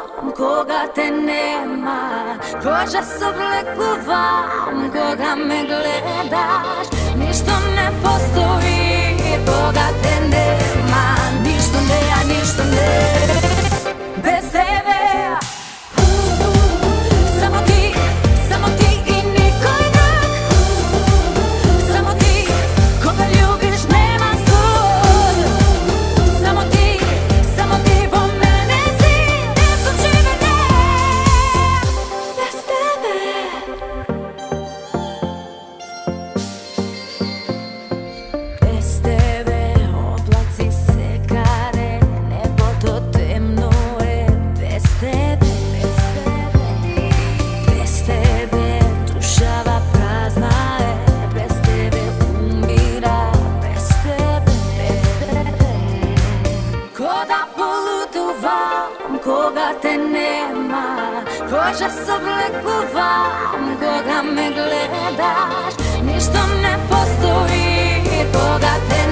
koga te nema, koža soblekuvam, koga me gledaš, ništa ne postoji, koga te nema, ništa ne, ništa ne, bez tebe. Samo ti i niko drug, samo ti, koga ljubiš nema sud, samo ti po mene si, neslučajne, bez tebe. Bez tebe oblaci se kare, nebo to temno je, bez tebe. Bez tebe dušava prazna je, bez tebe umira, bez tebe. Koda polutuvam, koga te nema, koža soblekuvam, koga me gledaš, ništa ne postoji, koga te